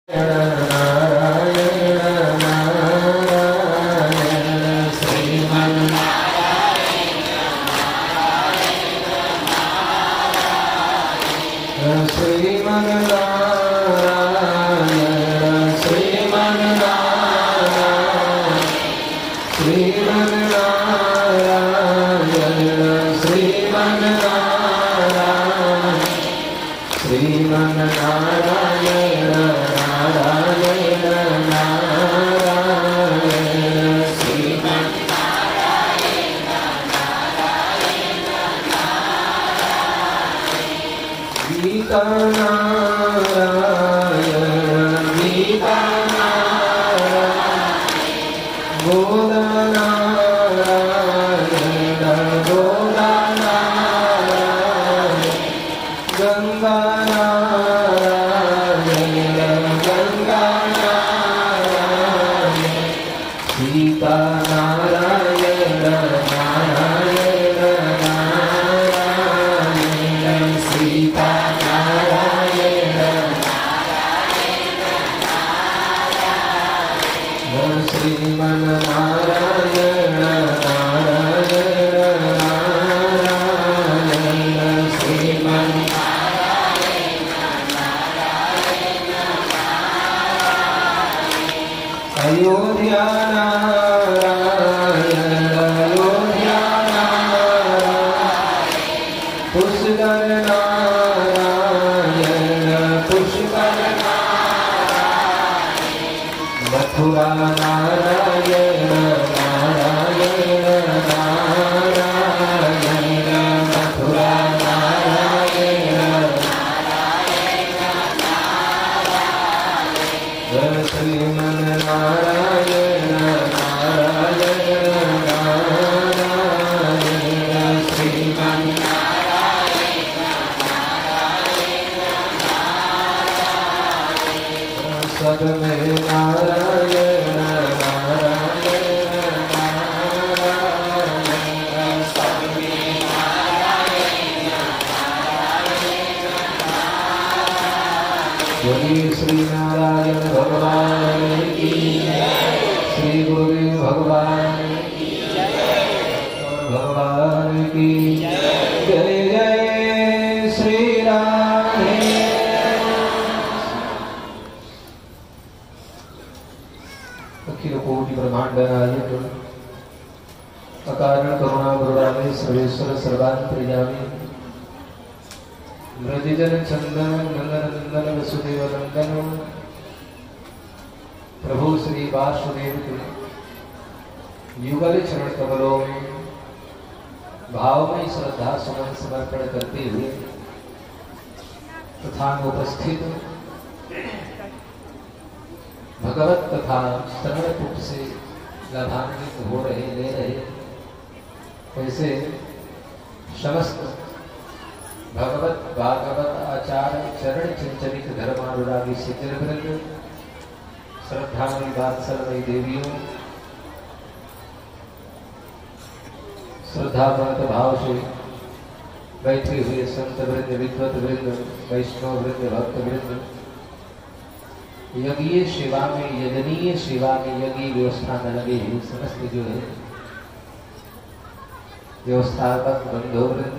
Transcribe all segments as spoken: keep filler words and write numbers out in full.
व्यवस्थापक बंधुवृंद,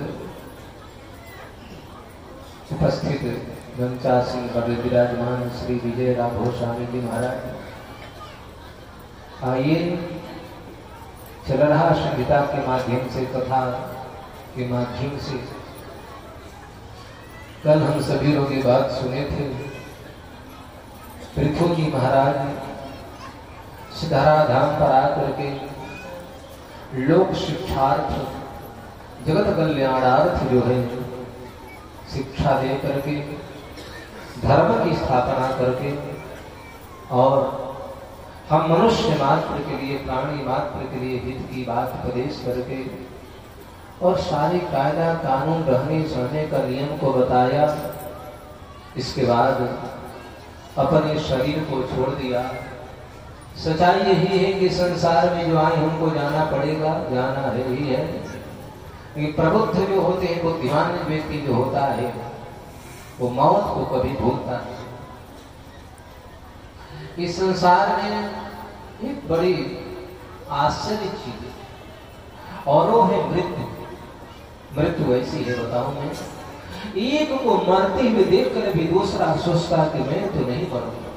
उपस्थित मंचासीन पर विराजमान श्री विजय राम गोस्वामी जी महाराज, आइए चल रहा संहिता के माध्यम से, कथा के माध्यम से कल हम सभी लोग ये बात सुने थे। पृथु जी महाराज सिद्धारा धाम पर आकर के लोक शिक्षार्थ, जगत कल्याणार्थ जो है शिक्षा दे करके, धर्म की स्थापना करके, और हम मनुष्य मात्र के लिए, प्राणी मात्र के लिए हित की बात उपदेश करके और सारी कायदा कानून रहने सहने का नियम को बताया। इसके बाद अपने शरीर को छोड़ दिया। सच्चाई यही है कि संसार में जो आए हमको जाना पड़ेगा, जाना है ही है। कि प्रबुद्ध जो होते हैं, बुद्धिमान व्यक्ति जो होता है वो मौत को कभी भूलता नहीं। इस संसार में एक बड़ी आश्चर्य चीज है और वो है मृत्यु। मृत्यु ऐसी है बताऊं मैं, एक को मरते हुए देखकर भी दूसरा सोचता कि मैं तो नहीं मरूंगा।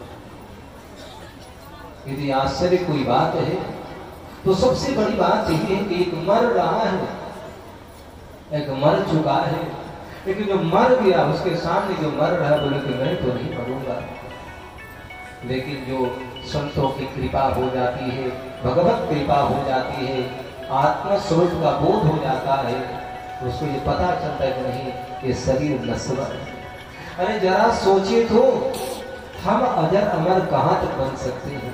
यदि आश्चर्य कोई बात है तो सबसे बड़ी बात यही है कि एक मर रहा है, एक मर चुका है, लेकिन जो मर गया उसके सामने जो मर रहा है बोले कि मैं तो नहीं मरूंगा। लेकिन जो संतों की कृपा हो जाती है, भगवत कृपा हो जाती है, आत्म स्वरूप का बोध हो जाता है, उसको ये पता चलता है कि नहीं ये शरीर नश्वर है। अरे जरा सोचिए तो, हम अजर अमर कहां तक बन सकते हैं?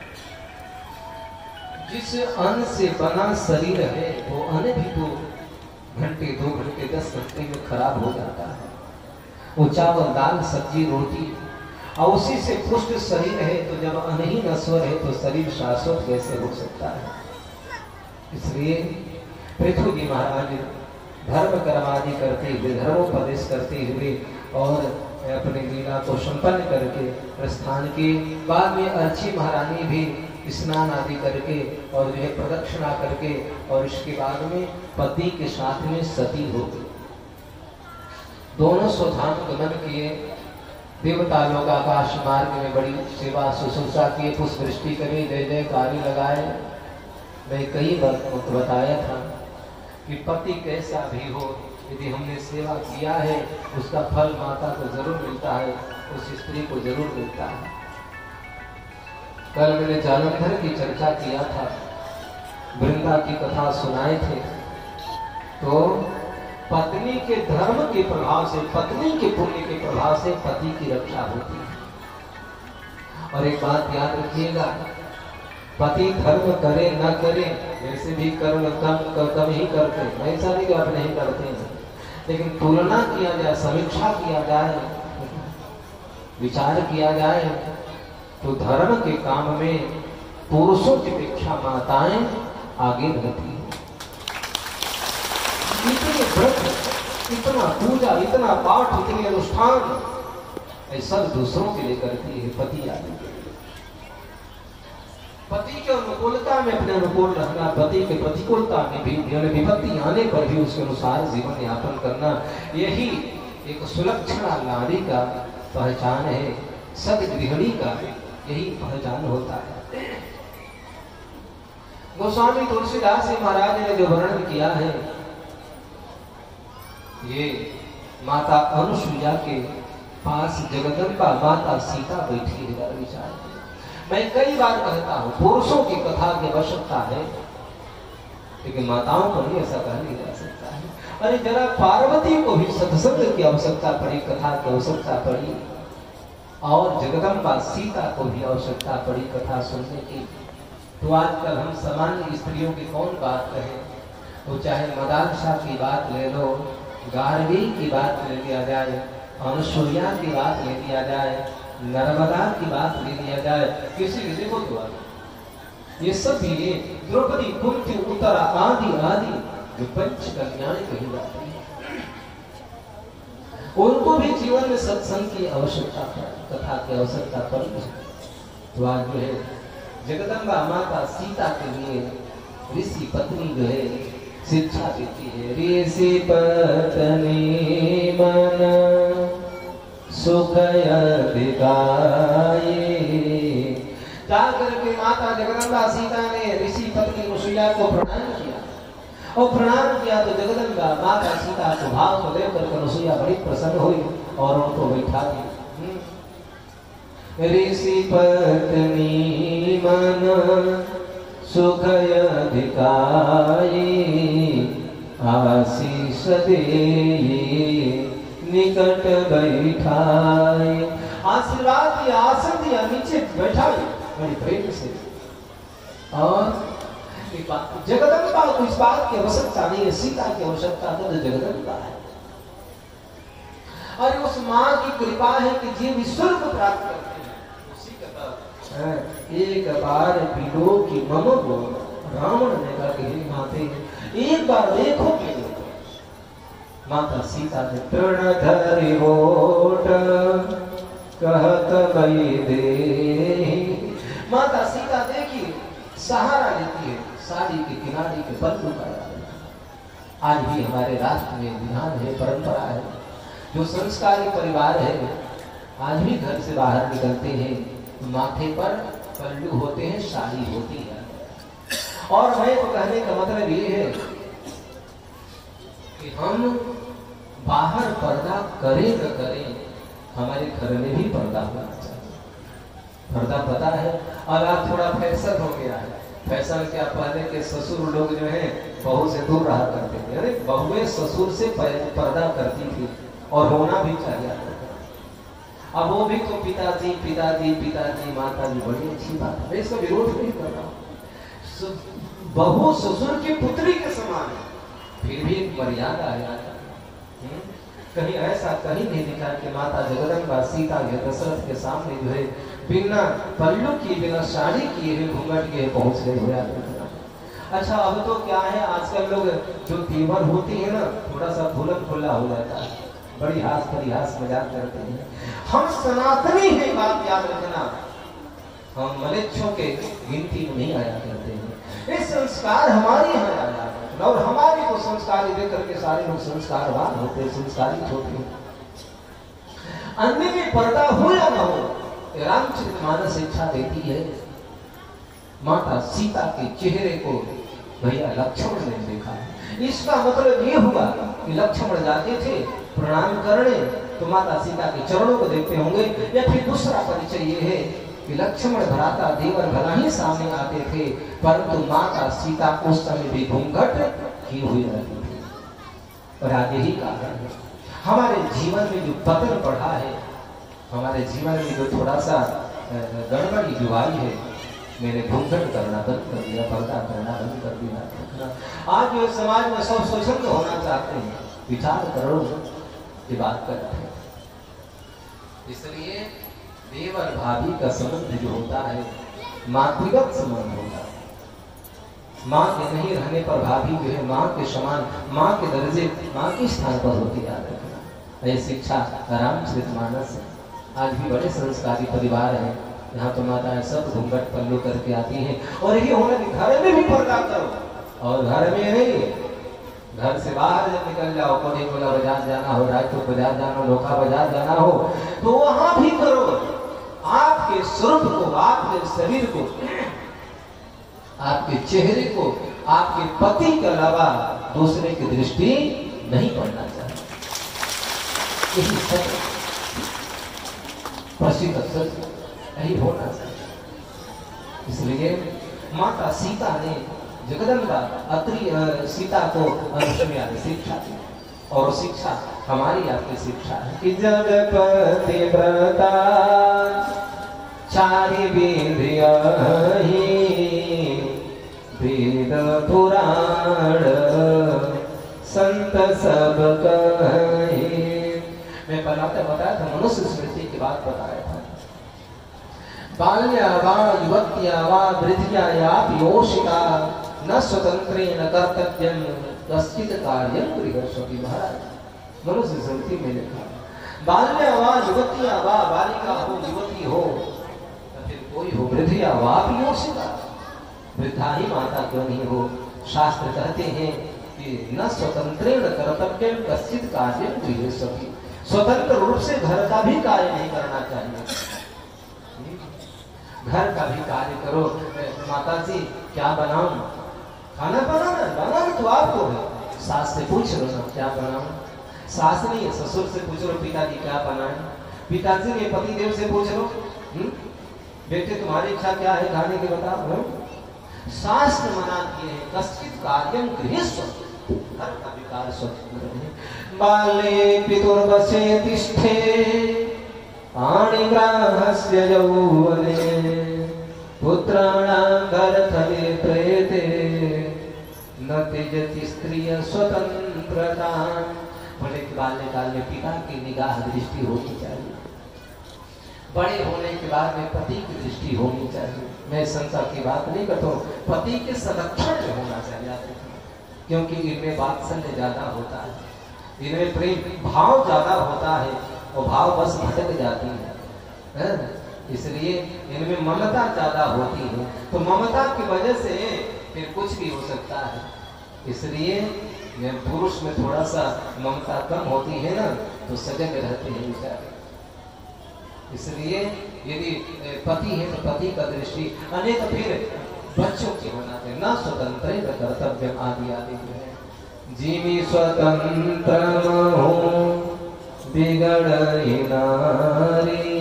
जिस अन्न से बना शरीर है वो अन्न भी तो घंटे दो घंटे दस घंटे में खराब हो जाता है। वो चावल दाल सब्जी रोटी और उसी से पुष्ट शरीर है, तो जब अन्न ही नश्वर है तो शरीर शाश्वत कैसे हो सकता है? इसलिए पृथ्वी जी महाराज धर्म कर्मादि करते हुए, धर्मोपदेश करते हुए और अपने लीला को संपन्न करके प्रस्थान के बाद में अर्ची महारानी भी स्नान आदि करके और जो है प्रदक्षिणा करके और इसके बाद में पति के साथ में सती हो गई। दोनों स्वधाम गमन किए, देवता लोग आकाश मार्ग में बड़ी सेवा शुश्रूषा किए, पुष्प वृष्टि करी, जय जयकारी लगाए। मैं कई बार बताया था कि पति कैसा भी हो, यदि हमने सेवा किया है उसका फल माता को जरूर मिलता है, उस स्त्री को जरूर मिलता है। कल मैंने जालंधर की चर्चा किया था, वृंदा की कथा सुनाए थे, तो पत्नी के धर्म के प्रभाव से, पत्नी के पुण्य के प्रभाव से पति की रक्षा होती है। और एक बात याद रखिएगा, पति धर्म करे न करे, वैसे भी कर्म कम कम ही करते हैं, ऐसा नहीं कि आप नहीं करते हैं, लेकिन तुलना किया जाए, समीक्षा किया जाए, विचार किया जाए तो धर्म के काम में पुरुषों की अपेक्षा माताएं आगे रहती है। इतने व्रत, इतना पूजा, इतना पाठ, इतने अनुष्ठान, ऐसा दूसरों के लिए करती है, पति आदि के लिए। पति के अनुकूलता में अपने अनुकूल रहना, पति के प्रतिकूलता में भी, विपत्ति आने पर भी उसके अनुसार जीवन यापन करना, यही एक सुलक्षणा नारी का पहचान है, सदगृहिणी का यही पहचान होता है। गोस्वामी तुलसीदास जी महाराज ने जो वर्णन किया है, ये माता अनुसुईया के पास जगदम्बा माता सीता बैठी है। विचार, मैं कई बार कहता हूं पुरुषों की कथा की आवश्यकता है, लेकिन माताओं को नहीं ऐसा कहा नहीं जा सकता है। अरे जरा पार्वती को भी सत्संग की आवश्यकता पड़ी, कथा की आवश्यकता पड़ी, और जगदम्बा सीता को भी आवश्यकता पड़ी कथा सुनने की। तो आजकल हम सामान्य स्त्रियों की कौन बात कहें, तो चाहे मदालसा की बात ले लो, गार्गी की बात ले लिया जाए, अनुसुईया की बात ले लिया जाए, नर्मदा की बात ले लिया जाए, किसी की देखो तो ये सब भी द्रौपदी, कुंती, उत्तरा आदि आदि जो पंच कन्याएं कही जाती है, उनको भी जीवन में सत्संग की आवश्यकता है, कथा की आवश्यकता पड़ी। तो आज जो है जगदम्बा माता सीता के लिए ऋषि पत्नी जो है शिक्षा देती है। ऋषि पत्नी मन सुख अधिकाये, जाकर के माता जगदम्बा सीता ने ऋषि पत्नी अनुसुईया को प्रणाम किया, और प्रणाम किया तो जगदम्बा माता सीता को भाव को लेकर अनुसुईया बड़ी प्रसन्न हुई और उनको बैठा दी। ऋषि पत्नी मन सुख अधिकाये, आशीष देई निकट बैठाए। आशीर्वाद दिया, आसन दिया, नीचे बैठाई बड़ी प्रेम से। और जगदम्बा को इस बात की आवश्यकता नहीं है, सीता की आवश्यकता तो जगदम्बा है। और उस माँ की कृपा है कि जीव ईश्वर को प्राप्त करते हैं। उसी का एक बार बिलो की मम को रावण ने कहा कि माते एक बार देखो कि माता सीता ने तृण धरि ओट कहत भई दे सहारा लेती है साड़ी के किनारे के पल्लू का। आज भी हमारे राष्ट्र में विधान है, परंपरा है, जो संस्कारी परिवार है आज भी घर से बाहर निकलते हैं माथे पर पल्लू होते हैं, साड़ी होती है। और मैं तो कहने का मतलब ये है कि हम बाहर पर्दा करें न करें, हमारे घर में भी पर्दा होना चाहिए। पर्दा पता है, और आप थोड़ा फैशन हो गया है। फैशन क्या, पहले के ससुर लोग जो है बहू से दूर रहा करते थे, अरे बहुएं ससुर से पर्दा करती थी और होना भी चाहिए। अब वो भी तो पिताजी पिताजी पिताजी माताजी, बड़ी अच्छी बात है, इसका विरोध नहीं कर रहा। बहू ससुर की पुत्री के समान है, फिर भी एक मर्यादा है। कहीं ऐसा कहीं नहीं लिखा कि माता जगदम्बा सीता के दशरथ के सामने जो है बिना पल्लू की बिना साड़ी किए हुए घूंघट के पहुंच गए हुए। अच्छा अब तो क्या है, आजकल लोग जो तीवर होती है ना, थोड़ा सा भूलन खुला हो जाता है, बड़ी हास परिहास मजाक करते हैं। हम सनातनी है, बात याद रखना, हम मलेच्छों के गिनती में नहीं आया करते हैं। ये संस्कार हमारे यहाँ आया करते, और हमारी को संस्कारी देख करके सारे लोग संस्कारवान होते, संस्कारित होते हैं। अन्य में पर्दा हो या न हो, रामचरितमानस शिक्षा देती है। माता सीता के चेहरे को भैया लक्ष्मण ने देखा, इसका मतलब ये हुआ कि लक्ष्मण जाते थे प्रणाम करने तो माता सीता के चरणों को देखते होंगे। या फिर दूसरा परिचय ये है कि लक्ष्मण भ्राता देवर भला ही सामने आते थे, परंतु माता सीता उस समय भी घूंघट की हुई रहती थी। और आगे ही कारण है हमारे जीवन में जो पतन बढ़ा है, हमारे जीवन में जो थोड़ा सा गड़बड़ी जो आई है, मैंने घूंघट करना बंद कर दिया, पर्दा करना बंद कर दिया। आज जो समाज में सब स्वच्छंद होना चाहते हैं, विचार करो की बात करते हैं। इसलिए देवर भाभी का संबंध जो होता है मातृगत संबंध होता है। माँ के नहीं रहने पर भाभी जो है माँ के समान, माँ के दर्जे, माँ के स्थान पर होती याद रखना। यह शिक्षा रामचरितमानस है। आज भी बड़े संस्कारी परिवार हैं, यहाँ तो माताएं सब घूंघट पल्लू करके आती हैं। और ये होना कि घर में भी पर्दा करो, और घर में नहीं, घर से बाहर जब निकल जाओ, कोने कोला बाजार जाना हो, रायपुर बाजार जाना हो, लोखा बाजार जाना हो, तो वहां भी करो। आपके स्वरूप को, आपके शरीर को, आपके चेहरे को, आपके पति के अलावा दूसरे की दृष्टि नहीं पड़ना चाहिए। यही सत्य, प्रसिद्ध सत्य यही होना चाहिए। इसलिए माता सीता ने जगदम्बा अत्रि सीता को अनुसुईया शिक्षा दी, और शिक्षा हमारी आपकी शिक्षा है कि जगपति व्रता चारि विधिया वेद पुराण संत सब कहे। मैं बताया बताया था, मनुष्य स्मृति की बात बताया था। बाल्या वा युवत्या वा वृद्धिया योषिता न स्वतंत्रेण कर्तव्यं कश्चित् कार्यं गृहस्वपि। महाराज मनुष्य स्मृति में लिखा, बाल्या वा युवत्या वा, बालिका हो, युवती हो, फिर कोई हो, वृद्धिया वा योषिता, वृद्धा ही माता क्यों नहीं हो। शास्त्र कहते हैं कि न स्वतंत्रेण कर्तव्यं कश्चित् कार्यं गृहस्वपि, स्वतंत्र रूप से घर का भी कार्य नहीं करना चाहिए। घर का भी कार्य करो। माता जी क्या बनाऊं, खाना बनाना बनाना तो आपको है, सास से पूछ लो ना क्या बनाऊं। सास नहीं है, ससुर से पूछ लो पिताजी क्या बनाएं। पिताजी ने पति देव से पूछ लो, हुँ? बेटे तुम्हारी इच्छा क्या है खाने की बताओ। शास्त्र मना किए हैं कश्चित् कार्यं गृहस्वपि, घर का भी कार्य स्वतंत्र है। बाले पितुर्वशे तिष्ठे पाणिग्राहस्य यौवने पुत्राणां गर्भले प्रेते न त्यजति स्त्रिय स्वतंत्रता। बड़े बाल्यकाल में पिता की निगाह दृष्टि होनी चाहिए, बड़े होने के बाद में पति की दृष्टि होनी चाहिए। मैं संसार की बात नहीं करता हूँ, पति के संरक्षण में होना चाहिए, क्योंकि इनमें वात्सल्य ज्यादा होता है, इनमें प्रेम भाव ज्यादा होता है, और भाव बस भटक जाती है, है? इसलिए इनमें ममता ज्यादा होती है, तो ममता की वजह से फिर कुछ भी हो सकता है। इसलिए पुरुष में थोड़ा सा ममता कम होती है ना, तो सजग रहते हैं बेचारे। इसलिए यदि पति है तो पति का दृष्टि अनेक, फिर बच्चों की होना चाहिए, न स्वतंत्र कर्तव्य आदि आदि जो है। जीवी स्वतंत्र हो बिगड़ नारी।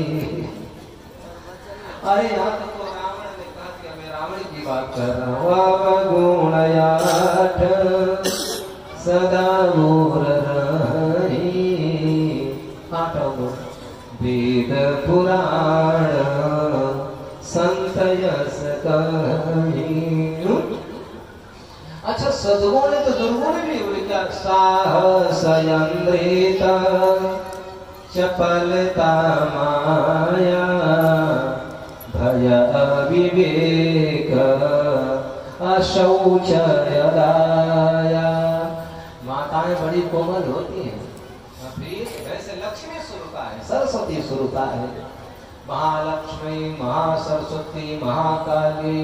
अरे यहाँ तक तो रावण ने कहा कि मैं रावण की बात कर रहा हूँ। अवगुणयाठ सदा मूर रही, आठों गुण वेद पुराण संत यस कही। अच्छा, सद्गुण तो दुर्गुण भी हुए क्या? साहस यंद्रिता चपलता माया भय अविवेक अशौचय दाया। माताएं बड़ी कोमल होती हैं, वैसे लक्ष्मी स्वरूपा है, सरस्वती स्वरूपा है। महालक्ष्मी, महासरस्वती, महाकाली,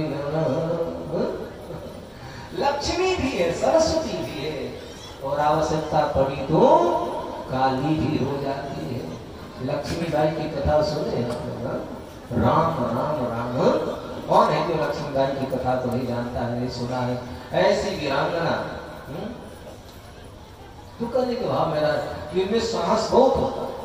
लक्ष्मी भी है, सरस्वती भी है, और आवश्यकता पड़ी तो काली भी हो जाती है। लक्ष्मी बाई की कथा सुने राम राम राम। कौन है जो लक्ष्मी बाई की कथा को नहीं जानता है, नहीं सुना है? ऐसी वीरांगना तू करने के भाव मेरा इनमें साहस बहुत होता है।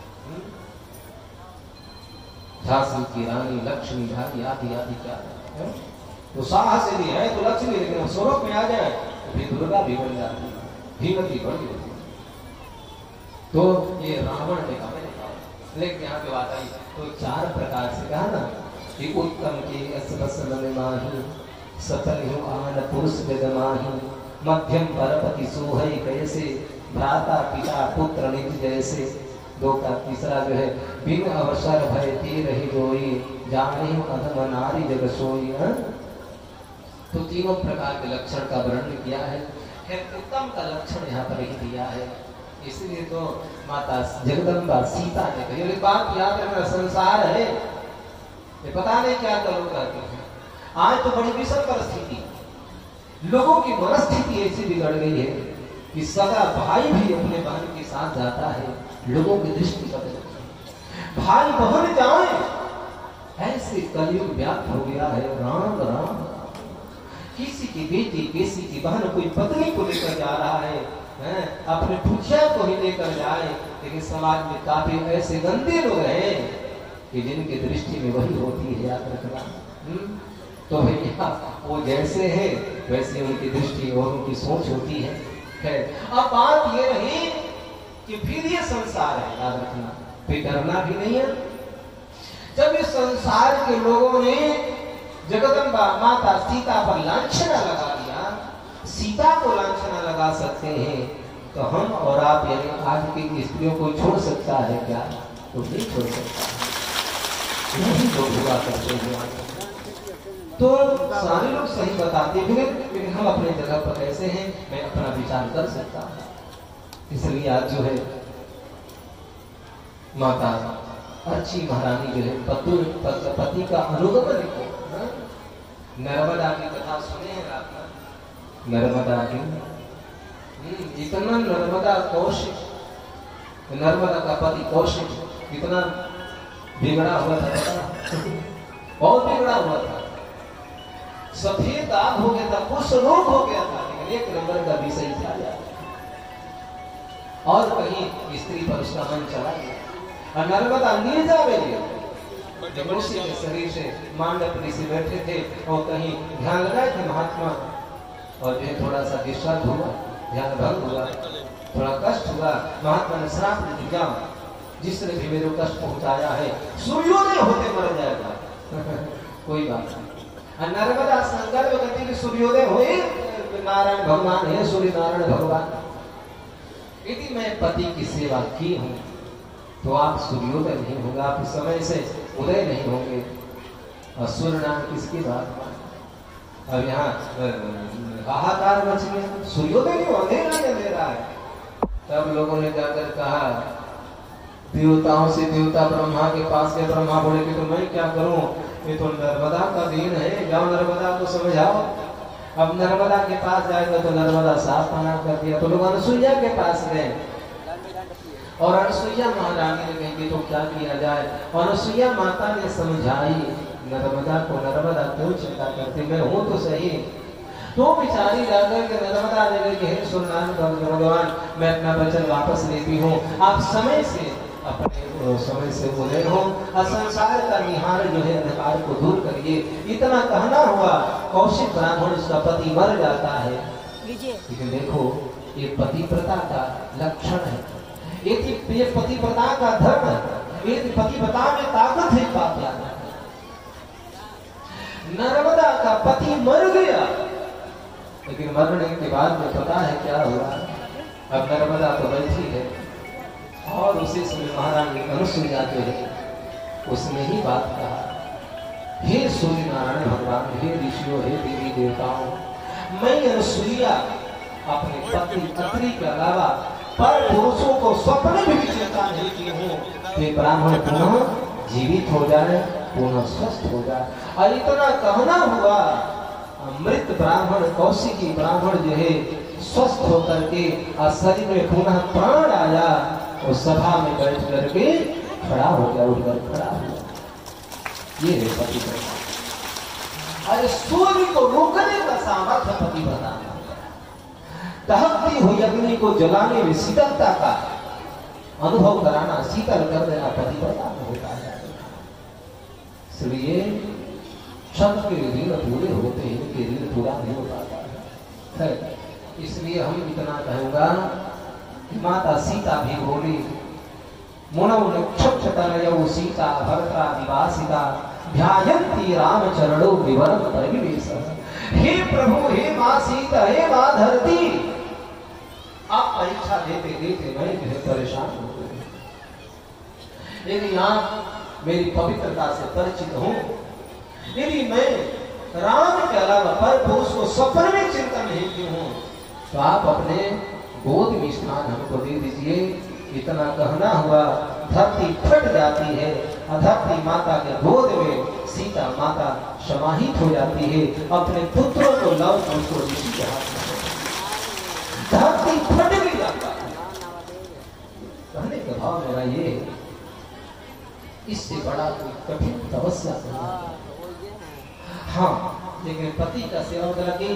झांसी की रानी लक्ष्मी भाई आदि आदि क्या है? तो साहस यदि है तो लक्ष्मी, लेकिन स्वरूप में आ जाए तो फिर दुर्गा भी बन जाती है, भीमती बड़ी होती है। तो ये रावण ने कहा, मैंने कहा, लेकिन यहाँ पे बात आई तो चार प्रकार से कहा ना कि उत्तम के असलमाही सतल हो आन पुरुष वेदमाही मध्यम परपति सोहई कैसे भ्राता पिता पुत्र निज जैसे। दो का तीसरा जो है बिन अवसर भय ते रही जोई जाने अधम नारी जग सोई। तो तीनों प्रकार के लक्षण का वर्णन किया है। उत्तम का लक्षण यहाँ पर ही दिया है। इसलिए तो माता जगदम्बा सीता ने कही, बात याद रखना, संसार है ये पता नहीं क्या करोगा। आज तो बड़ी विषम परिस्थिति, लोगों की मनस्थिति ऐसी बिगड़ गई है कि सगा भाई भी अपने बहन के साथ जाता है, लोगों की दृष्टि बदल गई। भाई बहन जाए ऐसे कलयुग व्याप्त हो गया है। राम राम, किसी की बेटी किसी की बहन कोई पत्नी को लेकर जा रहा है, है? अपने पुछिया को ही लेकर जाए। लेकिन समाज में काफी ऐसे गंदे लोग हैं कि जिनकी दृष्टि में वही होती है, याद रखना। तो भैया वो जैसे है वैसे उनकी दृष्टि और उनकी सोच होती है। अब बात ये रही कि फिर ये संसार है, याद रखना, फिर डरना भी नहीं है। जब इस संसार के लोगों ने जगदम्बा माता सीता पर लांछना लगा दिया, सीता को लांछना लगा सकते हैं, तो हम और आप यानी आज की स्त्रियों को छोड़ सकता है क्या? तो नहीं छोड़ सकता, नहीं तो हुआ करते हैं। तो सारे लोग सही बताते हैं, लेकिन हम अपने जगह पर कैसे हैं, मैं अपना विचार कर सकता हूँ। इसलिए आज जो है माता अर्ची महारानी जो है पतु पति का अनुगमन को, नर्मदा की कथा सुने हैं आपने? नर्मदा की इतना नर्मदा कौशिक, नर्मदा का पति कौशिक इतना बिगड़ा हुआ था, बहुत बिगड़ा हुआ था, सफेद दाग हो गया था, कुछ रोग हो गया था, लेकिन एक नंबर का विषय था और कहीं स्त्री पर उसका मन चला गया। और नर्मदा नीरजा में मनुष्य के शरीर से मांडपनी से बैठे थे और कहीं ध्यान लगाए थे महात्मा, और जो थोड़ा सा डिस्टर्ब हुआ, ध्यान भंग हुआ, थोड़ा कष्ट हुआ, महात्मा ने श्राप दे दिया, जिसने भी मेरे को कष्ट पहुंचाया है सूर्योदय होते मर जाएगा। कोई बात नहीं। नर्मदा संकल्प करती कि सूर्योदय हुए नारायण भगवान है, सूर्य नारायण भगवान, यदि मैं पति की सेवा की हूँ तो आप सूर्योदय नहीं होगा, आप समय से उदय नहीं होंगे। और सूर्य नाम किसकी बात? अब यहाँ हाहाकार मच गया, सूर्योदय नहीं, अंधेरा नहीं दे रहा है। तब लोगों ने जाकर कहा देवताओं से देवता ब्रह्मा के पास गए। ब्रह्मा बोले कि तो मैं क्या करूं, ये तो नर्मदा का दिन है, जाओ नर्मदा को समझाओ। अब नर्मदा के पास जाएगा तो नर्मदा साफ मना कर दिया। तो लोग अनुसुईया के पास गए और अनुसुईया महारानी ने कही तो क्या किया जाए। अनुसुईया माता ने समझाई नर्मदा को, नर्मदा क्यों चिंता करती, मैं हूं तो सही। तो बेचारी जाकर के नर्मदा ने कही हे सूर्यनारायण भगवान, मैं अपना वचन वापस लेती हूँ, आप समय से अपने समय से बोले हो, संसार का निहार जो है अंधकार को दूर करिए। इतना कहना हुआ, कौशिक ब्राह्मण उसका पति मर जाता है। लेकिन देखो ये पतिव्रता का लक्षण है, ये पतिव्रता का धर्म है, ये पतिव्रता में ताकत है। बात याद है, नर्मदा का पति मर गया, लेकिन मरने के बाद में पता है क्या हुआ। अब नर्मदा तो बैठी है और उसी समय महारानी अनुसुईया जो है उसने ही बात कहा, हे सूर्य नारायण भगवान, हे ऋषियों, हे देवी देवताओं, मैं अनुसुईया अपने पति अत्रि के अलावा पर पुरुषों को स्वप्न में भी चिंता नहीं की हूँ कि ब्राह्मण पुनः जीवित हो जाए, पुनः स्वस्थ हो जाए। और इतना कहना हुआ, मृत ब्राह्मण कौशिकी ब्राह्मण जो है स्वस्थ होकर के शरीर में पुनः प्राण आया और सभा में बैठ करके खड़ा हो गया, उठकर खड़ा हो गया। ये है पतिव्रता। अरे सूर्य को रोकने का सामर्थ्य पतिव्रता। दहकती हुई अग्नि को जलाने में शीतलता का अनुभव कराना, शीतल कर देना पतिव्रता में होता है। इसलिए सबके ऋण पूरे होते हैं, कि ऋण पूरा नहीं हो पाता है। इसलिए हम इतना कहूंगा, माता सीता भी बोली, मुनौ नक्षत्रतनयौ सीता भर्ता विवासिता ध्यायन्ति राम चरणों विवरण परिवेश। हे प्रभु, हे माँ सीता, हे माँ धरती, आप परीक्षा देते देते मैं जो है परेशान हो गए। यदि आप मेरी पवित्रता से परिचित हो, यदि मैं राम के अलावा पर पुरुष को स्वप्न में चिंतन नहीं की हूं, तो आप अपने गोद में स्थान हमको दे दीजिए। इतना कहना हुआ, धरती फट जाती है, धरती माता के गोद में सीता माता समाहित हो जाती है, अपने पुत्रों को लव उसको ऋषि के हाथ में धरती फट भी जाता है। कहने का भाव मेरा ये, इससे बड़ा कोई कठिन तपस्या नहीं। हाँ, लेकिन पति का सेवा करके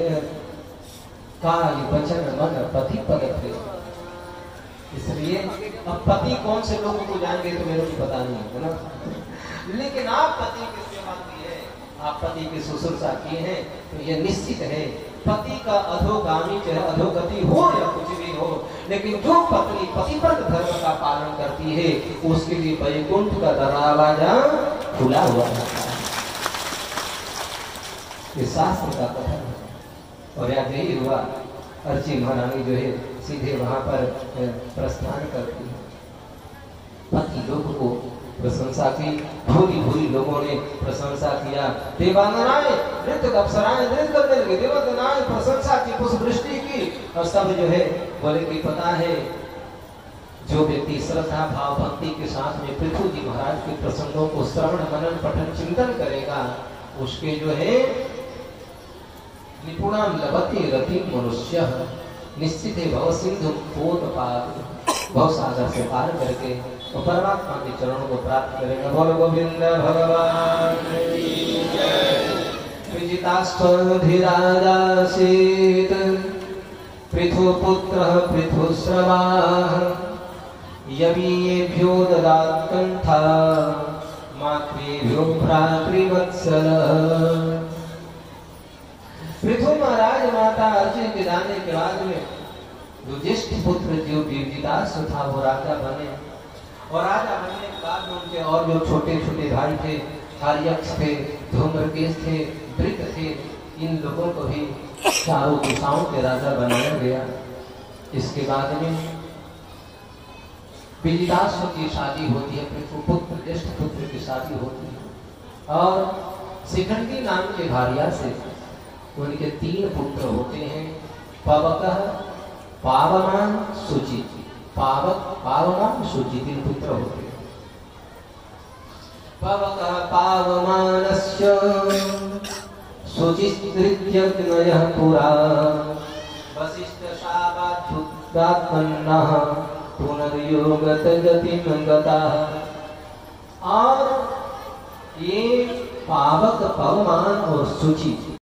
कार्य वचन मन पति पगत है। इसलिए अब पति कौन से लोगों को जाएंगे तो मेरे को पता नहीं है ना, लेकिन आप पति की सेवा की है, आप पति की शुश्रूषा किए हैं, तो ये निश्चित है पति का अधोगामी चाहे अधोगति हो या कुछ भी हो, लेकिन जो पत्नी पतिव्रत धर्म का पालन करती है उसके लिए वैकुंठ का दरवाजा खुला हुआ रहता है। ये शास्त्र का कथन है। और याद यही हुआ, अर्ची महारानी जो है सीधे वहां पर प्रस्थान करती है। पति लोग को प्रशंसा की, भूरी भूरी लोगों ने प्रशंसा किया। देवांगनाएं नृत्य अप्सराएं नृत्य करने लगे, देवांगनाएं प्रशंसा की, पुष्पवृष्टि की, और सब जो है बोले कि पता है जो व्यक्ति श्रद्धा भाव भक्ति के साथ में पृथ्वी जी महाराज के प्रसंगों को श्रवण मनन पठन चिंतन करेगा, उसके जो है निपुणा लभते रति मनुष्य, निश्चित है भव सिंधु भव सागर से पार करके तो परमात्मा के चरणों को प्राप्त करेगा। बोलो गोविंद भगवान की जय। विजितास्त्वधिराजासीत् पृथुपुत्रः पृथुश्रवाः, यवीयेभ्यो ददात् कण्ठा मातृभ्यो भ्रातृवत्सलः। पृथु महाराज माता अर्जुन के जाने के बाद में जो ज्येष्ठ पुत्र जो विजिताश्व था वो राजा बने, और राजा बनने के बाद में उनके और जो छोटे छोटे भाई थे, हार्यक्ष थे, धूम्रकेश थे, वृक थे, इन लोगों को भी चारों दिशाओं के राजा बनाया गया। इसके बाद में विजिताश्व की शादी होती है, पृथु पुत्र ज्येष्ठ पुत्र की शादी होती है, और शिखंडी नाम के भार्या से उनके तीन पुत्र होते हैं, पवक, पावमान, सुचित। पावक पावमान शुचि तीन पुत्र होते हैं। पवकः पावमानस्य शुचिस्तृतीयग्नयः पुरा वसिष्ठशावाद्युक्तात्मनः पुनर्योगत गतिं गताः। और ये पावक पवमान और शुचि